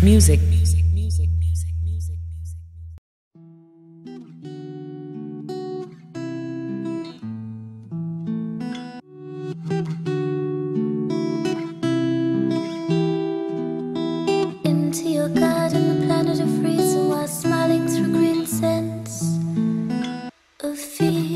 Music. Into your garden, a planet of reason, while smiling through green scents of fear,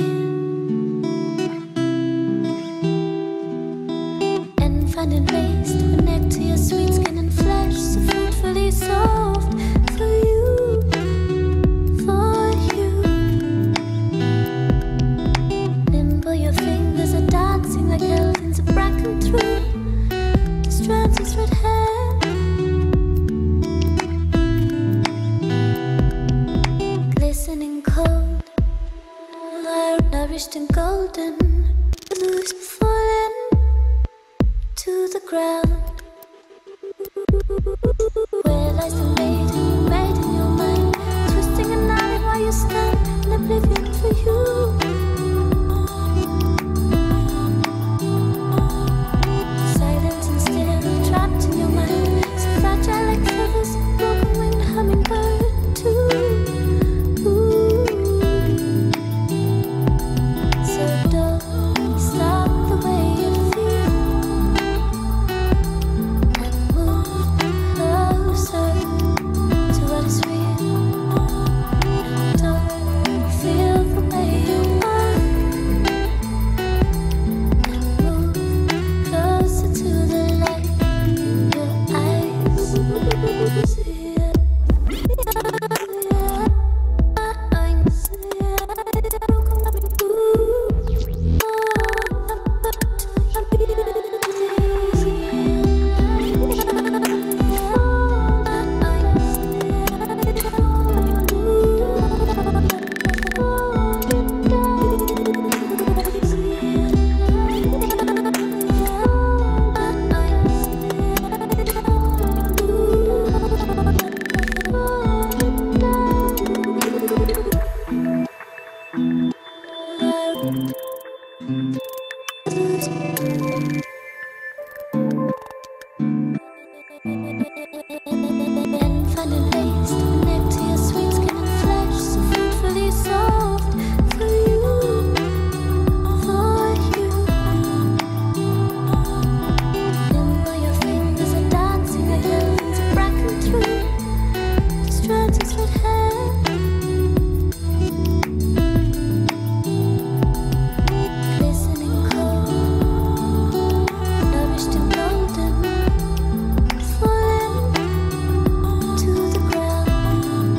and finding ways to connect to your sweet skin and flesh, so fruitfully soft for you, for you. Nimble your fingers are dancing like elephants of bracken through the strands of red hair. Glistening cold, nourished and golden, loose falling to the ground. Where lies the maiden, made in your mind, twisting and nodding while you stand in oblivion for you. Silent and still, trapped in your mind, so fragile like feathers, broken winged hummingbird too. So don't stop the way you feel, and move closer to what is real. And don't feel the way you are, and move closer to the light in your eyes. And finding ways to connect to your sweet skin and flesh, so fruitfully soft for you, for you. Nimble your fingers are dancing like elephants of bracken through the strands of red hair. Glistening cold, nourished and golden, falling to the ground.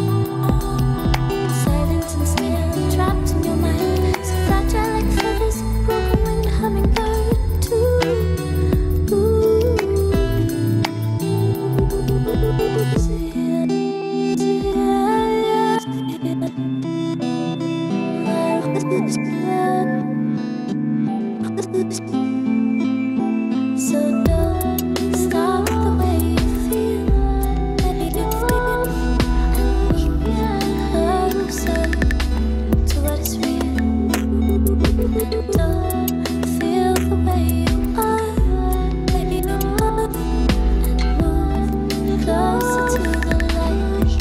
Silent and still, trapped in your mind, so fragile like feathers, broken winged hummingbird too. So don't stop the way you feel, let it feel, and move closer to what is real. Don't feel the way you are, let it move, and move closer to the light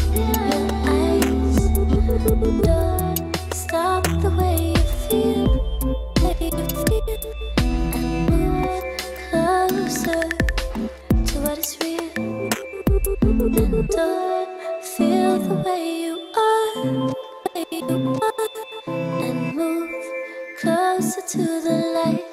in your eyes. Don't stop the way you feel, let it feel, and move closer to what is real. And don't feel the way you are, and move closer to the light